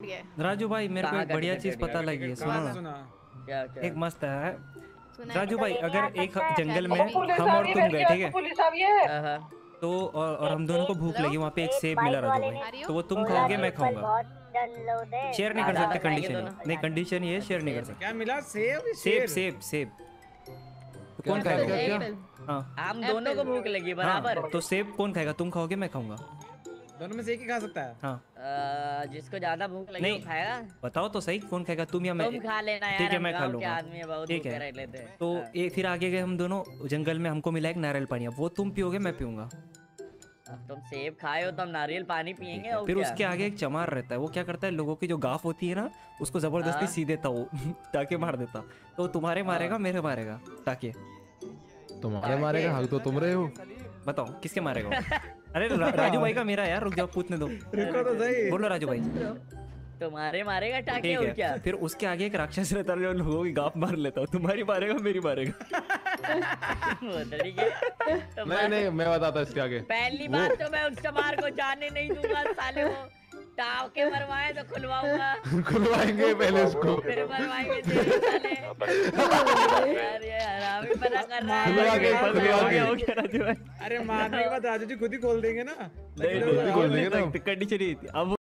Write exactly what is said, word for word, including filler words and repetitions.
राजू भाई मेरे को एक बढ़िया चीज पता लगी है, सुनो ना। क्या क्या? एक मस्त है राजू भाई, अगर एक जंगल में हम और तुम गए, ठीक है, तो और, और हम दोनों को भूख लगी, वहाँ पे एक सेब मिला राजू भाई, तो वो तुम खाओगे मैं खाऊंगा, शेयर नहीं कर सकते, कंडीशन नहीं, कंडीशन ये शेयर नहीं कर सकते। क्या मिला? सेब सेब सेब सेब तो कौन खाएगा? हाँ हम दोनों को भूख लगी बराबर। तो सेब कौन खाएगा? तुम खाओगे मैं खाऊंगा, दोनों में से एक ही खा सकता है। हाँ जिसको ज्यादा भूख लगी वो खाएगा। बताओ तो सही, कौन खाएगा, तुम या मैं? तुम खा लेना यार, ठीक है मैं खा लूंगा, ठीक है। तो ये फिर आगे गए हम दोनों जंगल में, हमको मिला एक नारियल पानी, अब वो तुम पियोगे मैं पीऊंगा। अब तुम सेब खाए हो तो हम नारियल पानी पियेंगे। और फिर उसके आगे एक चमार रहता है, वो क्या करता है, लोगों की जो गाफ होती है ना उसको जबरदस्ती सी देता, वो टाके मार देता, तो तुम्हारे मारेगा मेरे मारेगा टाके? तुम्हारे मारेगा, हक तो तुम रहे हो। बताओ किसके मारेगा? अरे रा, राजू भाई का मेरा यार, रुक जाओ पूछने दो, रुको तो सही। बोलो राजू भाई। तुम्हारे मारेगा टाके और क्या? फिर उसके आगे एक राक्षस रहता है जो लोगों की गाफ मार लेता है, तुम्हारी मारेगा मेरी मारेगा। नहीं नहीं मैं बताता इसके आगे। पहली बात तो मैं उस चमार को जाने नहीं दूंगा, साले को टाके मरवाए तो खुलवाऊंगा। खुलवाएंगे पहले उसको, फिर मरवाएंगे तेरे साले। अरे हरामी पता कर रहा है। खुलवा के खुलवा के हो गया राजू भाई। अरे मारने के बाद राजू जी खुद ही खोल देंगे ना। खुद ही खोल देंगे ना, कंडीशन ही थी अब।